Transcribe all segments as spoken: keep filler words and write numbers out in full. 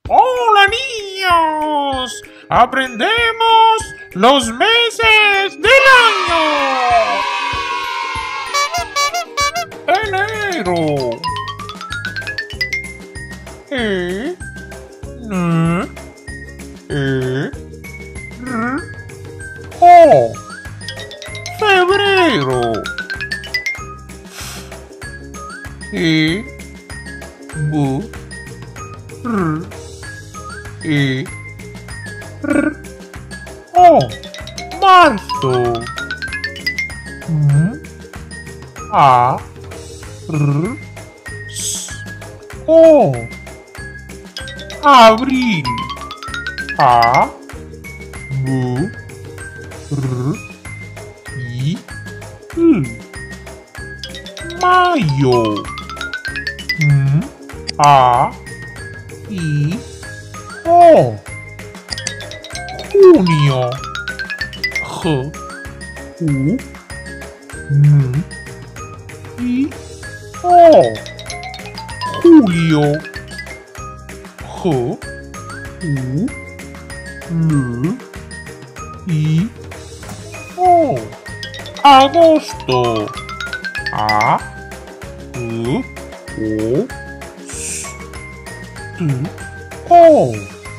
¡Hola, niños! ¡Aprendemos los meses del año! Enero. E, N, E, R, O. Febrero. E, B, R, E, R, O. Marzo. M, A, R, S, O. Abril. A, B, R, I, L. Mayo. M, A, I, O. Junio. J, U, N, I, O. Julio. J, U, L, I, O. Agosto. A, E, O, S, T, O.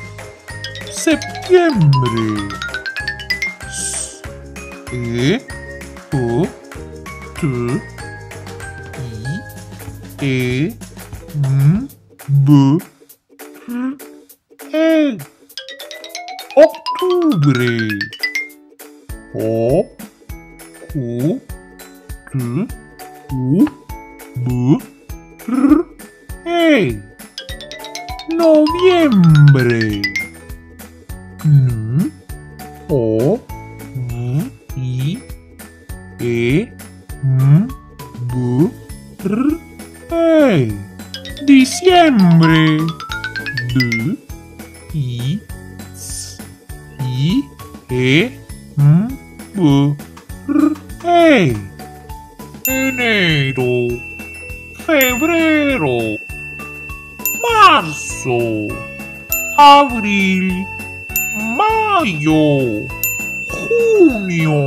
Septiembre. S, E, P, T, I, E, M, B, R, E. Octubre. O, Q, T, U, B, R, E. Noviembre. N, O, V, I, E, M, B, R, E. Diciembre. D, I, S, I, E, M, B, R, E. Enero. Febrero. Marzo. Abril. Mayo. Junio.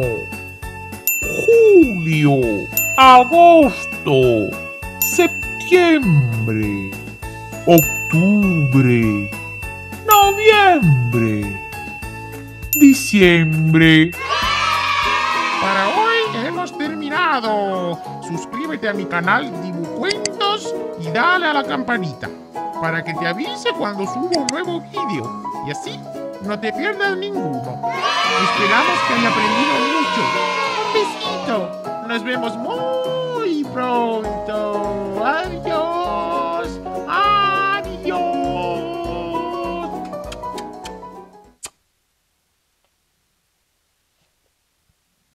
Julio. Agosto. Septiembre. Octubre. Noviembre. Diciembre. Para hoy hemos terminado. Suscríbete a mi canal Dibucuentos y dale a la campanita para que te avise cuando subo un nuevo vídeo y así no te pierdas ninguno. Esperamos que hayas aprendido mucho. Un besito. Nos vemos muy pronto.